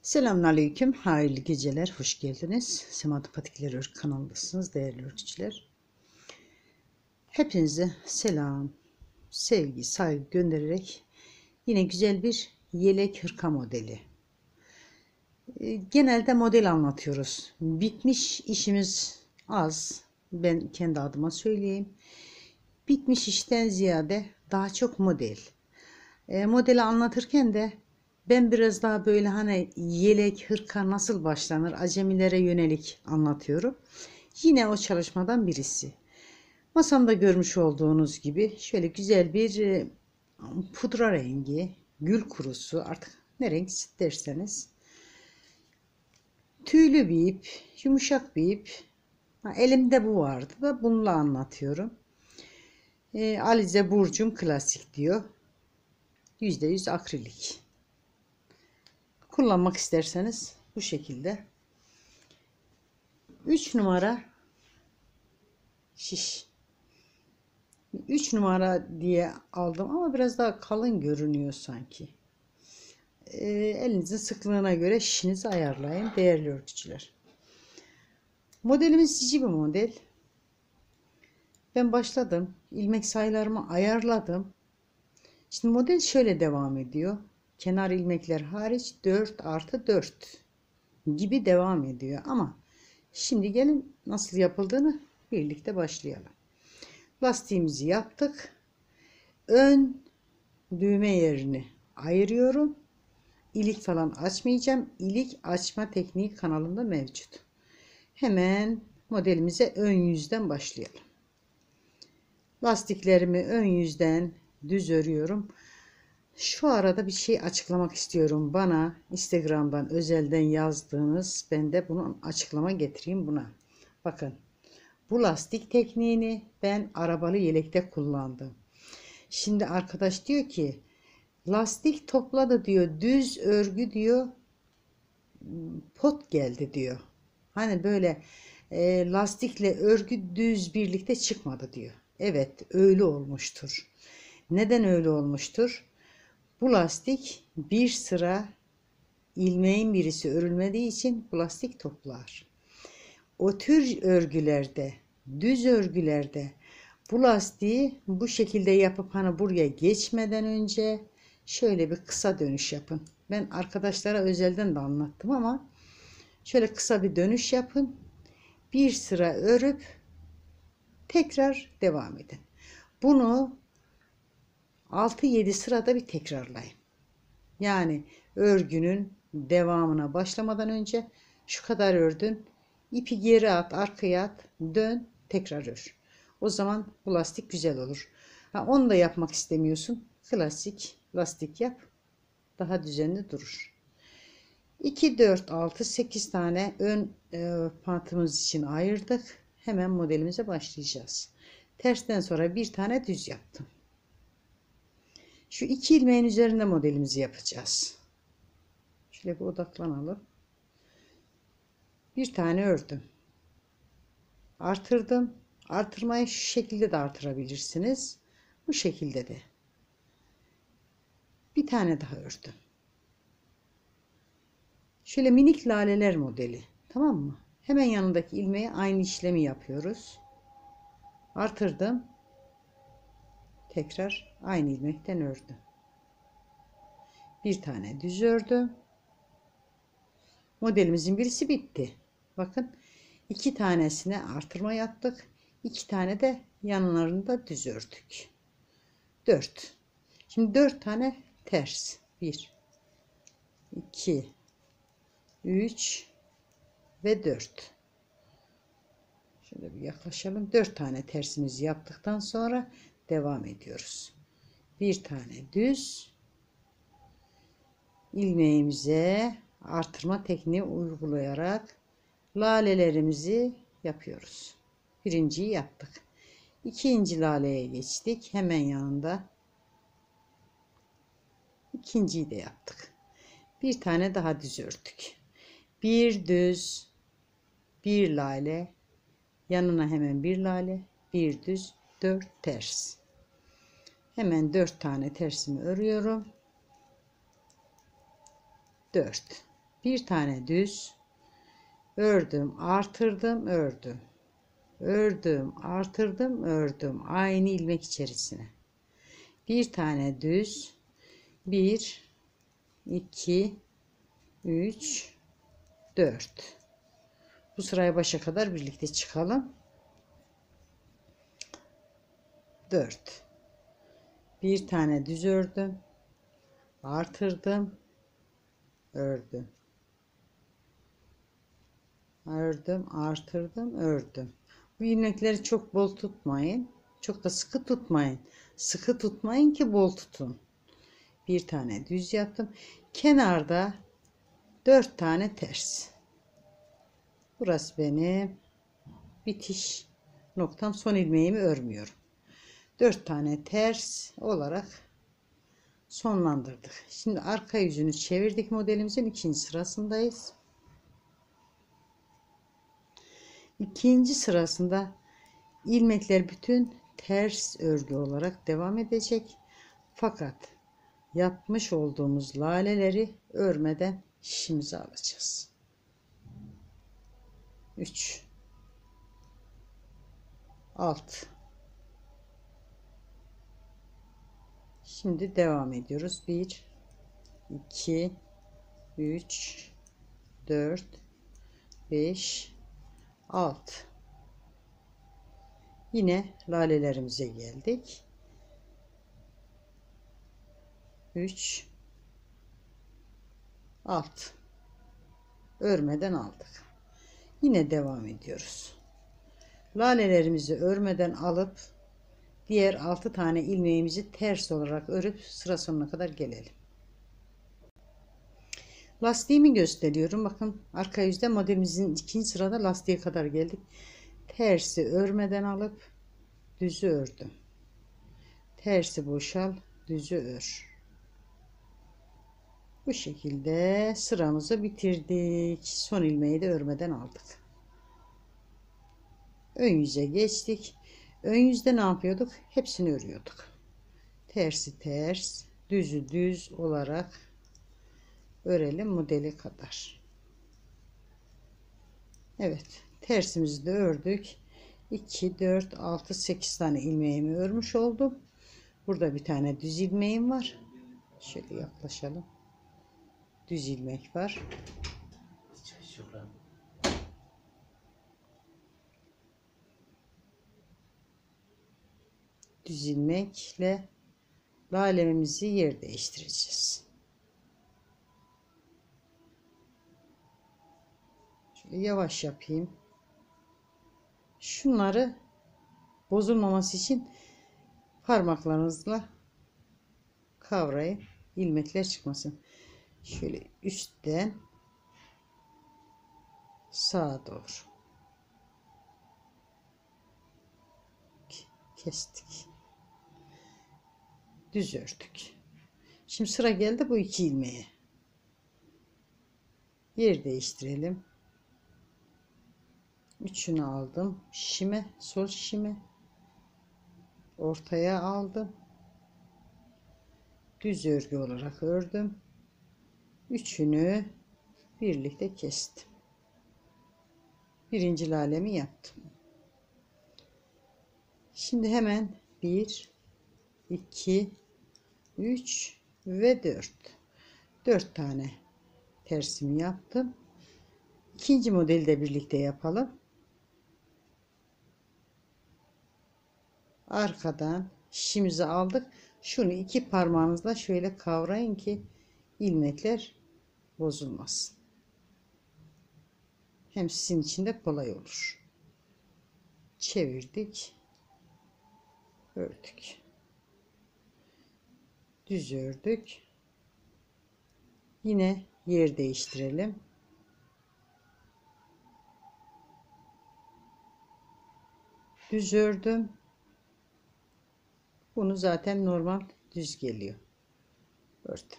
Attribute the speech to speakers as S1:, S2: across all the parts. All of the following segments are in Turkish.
S1: Selamünaleyküm, hayırlı geceler, hoş geldiniz. Semadı Patikler Örgü kanalındasınız değerli örgücüler. Hepinize selam, sevgi, saygı göndererek yine güzel bir yelek hırka modeli. Genelde model anlatıyoruz. Bitmiş işimiz az. Ben kendi adıma söyleyeyim. Bitmiş işten ziyade daha çok model. Modeli anlatırken de ben biraz daha böyle hani yelek, hırka nasıl başlanır acemilere yönelik anlatıyorum. Yine o çalışmadan birisi. Masamda görmüş olduğunuz gibi şöyle güzel bir pudra rengi, gül kurusu artık ne renk derseniz. Tüylü bir ip, yumuşak bir ip. Elimde bu vardı da bununla anlatıyorum. Alize Burcum klasik diyor. %100 akrilik. Kullanmak isterseniz bu şekilde. 3 numara şiş. 3 numara diye aldım ama biraz daha kalın görünüyor sanki. Elinizin sıklığına göre şişinizi ayarlayın değerli örgücüler. Modelimiz cici bir model. Ben başladım. İlmek sayılarımı ayarladım. Şimdi model şöyle devam ediyor. Kenar ilmekler hariç 4 artı 4 gibi devam ediyor. Ama şimdi gelin nasıl yapıldığını birlikte başlayalım. Lastiğimizi yaptık. Ön düğme yerini ayırıyorum. İlik falan açmayacağım. İlik açma tekniği kanalımda mevcut. Hemen modelimize ön yüzden başlayalım. Lastiklerimi ön yüzden düz örüyorum. Şu arada bir şey açıklamak istiyorum. Bana Instagram'dan özelden yazdığınız, ben de bunu açıklama getireyim buna. Bakın, bu lastik tekniğini ben arabalı yelekte kullandım. Şimdi arkadaş diyor ki lastik topladı diyor, düz örgü diyor, pot geldi diyor. Hani böyle lastikle örgü düz birlikte çıkmadı diyor. Evet, öyle olmuştur. Neden öyle olmuştur? Bu lastik bir sıra ilmeğin birisi örülmediği için bu lastik toplar. O tür örgülerde, düz örgülerde bu lastiği bu şekilde yapıp hani buraya geçmeden önce şöyle bir kısa dönüş yapın. Ben arkadaşlara özelden de anlattım ama şöyle kısa bir dönüş yapın. Bir sıra örüp tekrar devam edin. Bunu 6-7 sırada bir tekrarlayın. Yani örgünün devamına başlamadan önce şu kadar ördün. İpi geri at, arkaya at, dön, tekrar ör. O zaman bu lastik güzel olur. Onu da yapmak istemiyorsun. Klasik lastik yap. Daha düzenli durur. 2, 4, 6, 8 tane ön pantımız için ayırdık. Hemen modelimize başlayacağız. Tersten sonra bir tane düz yaptım. Şu 2 ilmeğin üzerinde modelimizi yapacağız. Şöyle bir odaklanalım. Bir tane ördüm. Artırdım. Artırmayı şu şekilde de artırabilirsiniz. Bu şekilde de. Bir tane daha ördüm. Şöyle minik laleler modeli. Tamam mı? Hemen yanındaki ilmeğe aynı işlemi yapıyoruz. Artırdım. Tekrar aynı ilmekten ördüm. Bir tane düz ördüm. Modelimizin birisi bitti. Bakın 2 tanesine artırma yaptık. 2 tane de yanlarında düz ördük. 4. Şimdi 4 tane ters. 1, 2, 3 ve 4. Şöyle bir yaklaşalım. 4 tane tersimizi yaptıktan sonra devam ediyoruz. Bir tane düz. İlmeğimize artırma tekniği uygulayarak lalelerimizi yapıyoruz. Birinciyi yaptık. İkinci laleye geçtik. Hemen yanında. İkinciyi de yaptık. Bir tane daha düz ördük. Bir düz, bir lale, yanına hemen bir lale, bir düz, 4 ters. Hemen 4 tane tersimi örüyorum. 4. Bir tane düz ördüm, artırdım, ördüm. Ördüm, artırdım, ördüm. Aynı ilmek içerisine. Bir tane düz. 1 2 3 4. Bu sıraya başa kadar birlikte çıkalım. 4. Bir tane düz ördüm, artırdım, ördüm. Ördüm, artırdım, ördüm. Bu ilmekleri çok bol tutmayın. Çok da sıkı tutmayın. Sıkı tutmayın ki bol tutun. Bir tane düz yaptım. Kenarda 4 tane ters. Burası benim bitiş noktam. Son ilmeğimi örmüyorum. 4 tane ters olarak sonlandırdık. Şimdi arka yüzünü çevirdik. Modelimizin ikinci sırasındayız. İkinci sırasında ilmekler bütün ters örgü olarak devam edecek. Fakat yapmış olduğumuz laleleri örmeden şişimize alacağız. 3 6. Şimdi devam ediyoruz. 1 2 3 4 5 6. Yine lalelerimize geldik. 3 6. Örmeden aldık. Yine devam ediyoruz. Lalelerimizi örmeden alıp diğer 6 tane ilmeğimizi ters olarak örüp sıra sonuna kadar gelelim. Lastiğimi gösteriyorum. Bakın arka yüzde modelimizin ikinci sırada lastiğe kadar geldik. Tersi örmeden alıp düzü ördüm. Tersi boşal, düzü ör. Bu şekilde sıramızı bitirdik. Son ilmeği de örmeden aldık. Ön yüze geçtik. Ön yüzde ne yapıyorduk? Hepsini örüyorduk. Tersi ters, düzü düz olarak örelim modeli kadar. Evet, tersimizi de ördük. 2 4 6 8 tane ilmeğimi örmüş oldum. Burada bir tane düz ilmeğim var. Şöyle yaklaşalım. Düz ilmek var. Düz ilmekle lalemizi yer değiştireceğiz. Şöyle yavaş yapayım. Şunları bozulmaması için parmaklarınızla kavrayın. İlmekler çıkmasın. Şöyle üstten sağa doğru kestik. Düz ördük. Şimdi sıra geldi bu iki ilmeğe. Yer değiştirelim. Üçünü aldım. Şişime, sol şişime ortaya aldım. Düz örgü olarak ördüm. Üçünü birlikte kestim. Birinci lalemi yaptım. Şimdi hemen 1 2 3 ve 4 4 tane tersimi yaptım. İkinci modeli de birlikte yapalım. Arkadan şişimizi aldık. Şunu iki parmağınızla şöyle kavrayın ki ilmekler bozulmasın. Hem sizin için de kolay olur. Çevirdik. Ördük. Düz ördük. Yine yer değiştirelim. Düz ördüm. Bunu zaten normal düz geliyor. Ördüm.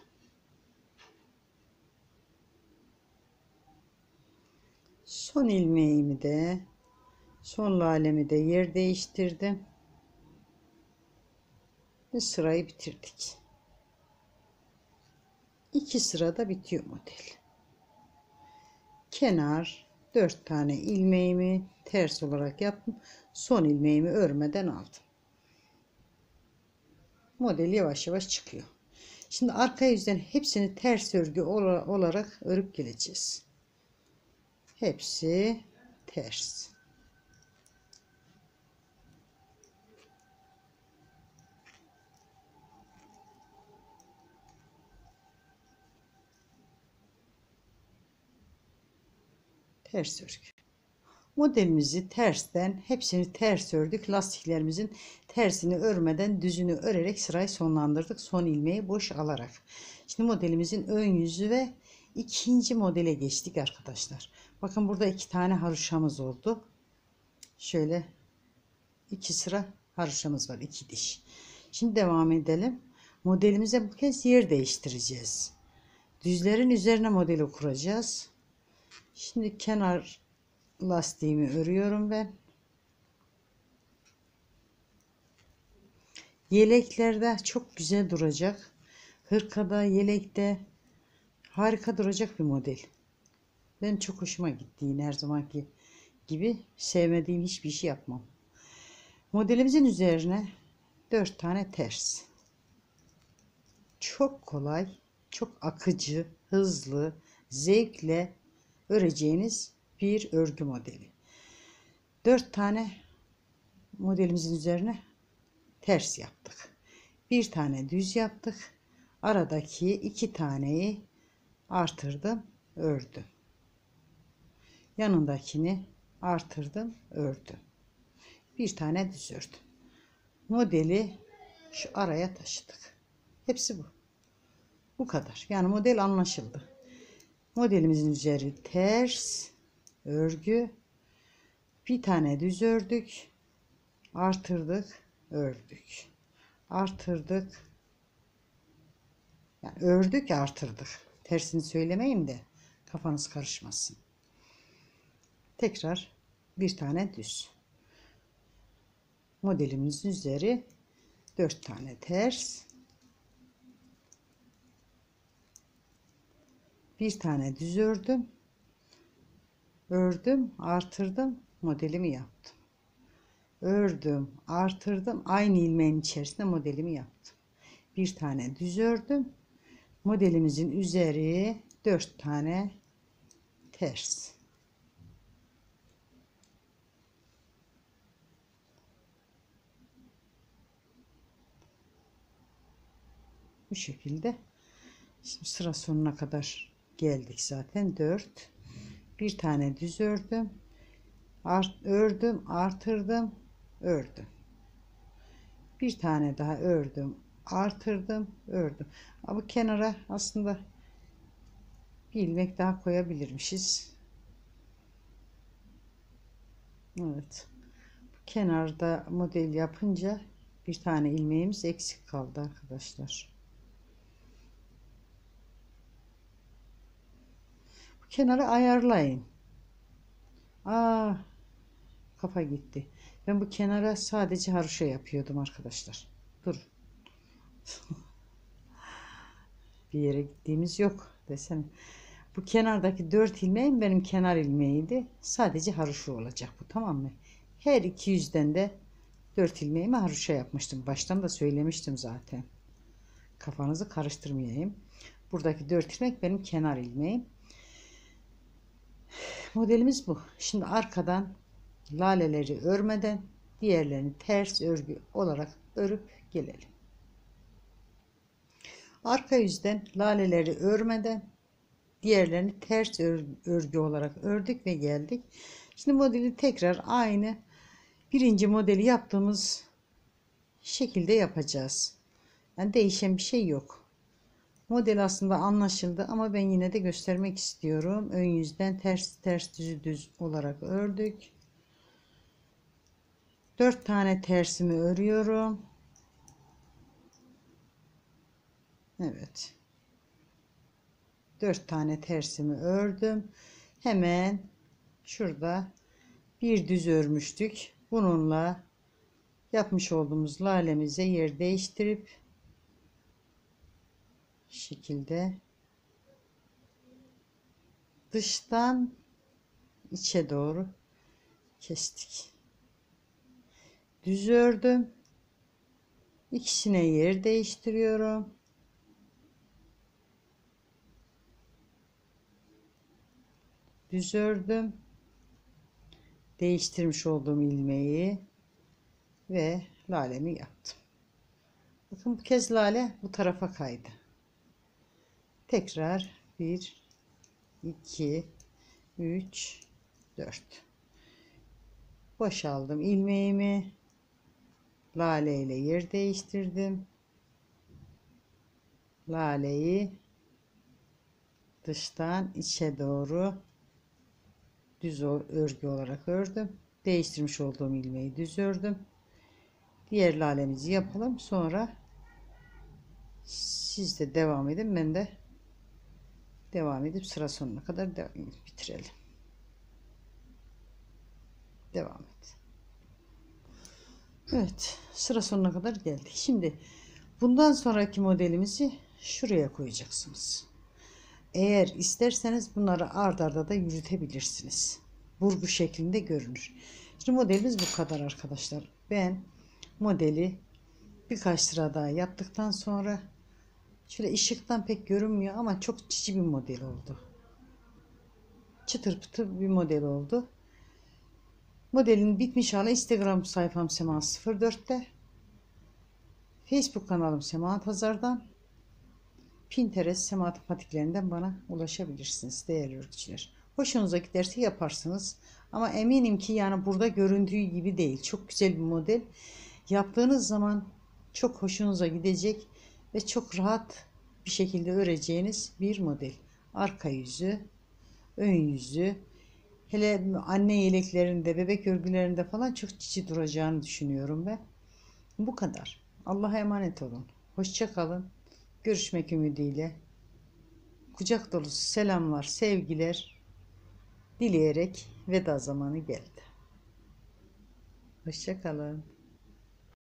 S1: Son ilmeğimi de son lalemi de yer değiştirdim. Ve sırayı bitirdik. 2 sırada bitiyor model. kenar 4 tane ilmeğimi ters olarak yaptım. Son ilmeğimi örmeden aldım. Model yavaş yavaş çıkıyor. Şimdi arka yüzden hepsini ters örgü olarak örüp geleceğiz. Hepsi ters. Ters örgü. Modelimizi tersten hepsini ters ördük. Lastiklerimizin tersini örmeden düzünü örerek sırayı sonlandırdık. Son ilmeği boş alarak. Şimdi modelimizin ön yüzü ve ikinci modele geçtik arkadaşlar. Bakın burada 2 tane haroşamız oldu. Şöyle 2 sıra haroşamız var, 2 diş. Şimdi devam edelim. Modelimize bu kez yer değiştireceğiz. Düzlerin üzerine modeli kuracağız. Şimdi kenar lastiğimi örüyorum ben. Yeleklerde çok güzel duracak. Hırkada, yelekte harika duracak bir model. Ben çok hoşuma gitti, yine her zamanki gibi sevmediğim hiçbir şey yapmam. Modelimizin üzerine 4 tane ters. Çok kolay, çok akıcı, hızlı, zevkle öreceğiniz bir örgü modeli. 4 tane modelimizin üzerine ters yaptık. Bir tane düz yaptık. Aradaki 2 taneyi artırdım, ördüm. Yanındakini artırdım, ördüm. Bir tane düz ördüm. Modeli şu araya taşıdık. Hepsi bu. Bu kadar. Yani model anlaşıldı. Modelimizin üzeri ters örgü. Bir tane düz ördük. Artırdık, ördük. Artırdık. Yani ördük, artırdık. Tersini söylemeyeyim de kafanız karışmasın. Tekrar bir tane düz. Modelimizin üzeri 4 tane ters. Bir tane düz ördüm. Ördüm, artırdım, modelimi yaptım. Ördüm, artırdım, aynı ilmeğin içerisinde modelimi yaptım. Bir tane düz ördüm. Modelimizin üzeri 4 tane ters. Bu şekilde. Şimdi sıra sonuna kadar geldik zaten. 4. Bir tane düz ördüm. Ördüm, artırdım, ördüm. Bir tane daha ördüm, artırdım, ördüm. Ama kenara aslında bir ilmek daha koyabilirmişiz. Evet. Kenarda model yapınca bir tane ilmeğimiz eksik kaldı arkadaşlar. Bu kenarı ayarlayın. Kafa gitti. Ben bu kenara sadece haroşa yapıyordum arkadaşlar. Dur. Bir yere gittiğimiz yok desene. Bu kenardaki 4 ilmeğim benim kenar ilmeğiydi. Sadece haroşa olacak bu, tamam mı? Her iki yüzden de 4 ilmeğimi haroşa yapmıştım. Baştan da söylemiştim zaten. Kafanızı karıştırmayayım. Buradaki 4 ilmek benim kenar ilmeğim. Modelimiz bu. Şimdi arkadan laleleri örmeden diğerlerini ters örgü olarak örüp gelelim. Arka yüzden laleleri örmeden diğerlerini ters örgü olarak ördük ve geldik. Şimdi modeli tekrar aynı birinci modeli yaptığımız şekilde yapacağız. Yani değişen bir şey yok. Model aslında anlaşıldı ama ben yine de göstermek istiyorum. Ön yüzden ters ters düz düz olarak ördük. 4 tane tersimi örüyorum. Evet. 4 tane tersimi ördüm. Hemen şurada bir düz örmüştük. Bununla yapmış olduğumuz lalemize yer değiştirip şekilde dıştan içe doğru kestik. Düz ördüm. İkisine yer değiştiriyorum. Düz ördüm. Değiştirmiş olduğum ilmeği ve lalemi yaptım. Bakın bu kez lale bu tarafa kaydı. Tekrar 1 2 3 4 boşaldım ilmeğimi, lale ile yer değiştirdim. Laleyi dıştan içe doğru düz örgü olarak ördüm. Değiştirmiş olduğum ilmeği düz ördüm. Diğer lalemizi yapalım. Sonra siz de devam edin. Ben de devam edip sıra sonuna kadar bitirelim. Devam et. Evet, sıra sonuna kadar geldik. Şimdi bundan sonraki modelimizi şuraya koyacaksınız. Eğer isterseniz bunları ard arda da yürütebilirsiniz. Burgu şeklinde görünür. Şimdi modelimiz bu kadar arkadaşlar. Ben modeli birkaç sıra daha yaptıktan sonra şöyle ışıktan pek görünmüyor ama çok cici bir model oldu. Çıtır pıtır bir model oldu. Modelin bitmiş hali Instagram sayfam Sema 04'te. Facebook kanalım Sema Pazar'dan. Pinterest Sema Patiklerinden bana ulaşabilirsiniz değerli örgücüler. Hoşunuza giderse yaparsınız. Ama eminim ki yani burada göründüğü gibi değil. Çok güzel bir model. Yaptığınız zaman çok hoşunuza gidecek ve çok rahat bir şekilde öreceğiniz bir model. Arka yüzü, ön yüzü, hele anne yeleklerinde, bebek örgülerinde falan çok cici duracağını düşünüyorum ben. Bu kadar. Allah'a emanet olun. Hoşça kalın. Görüşmek ümidiyle. Kucak dolusu selamlar, sevgiler dileyerek veda zamanı geldi. Hoşça kalın.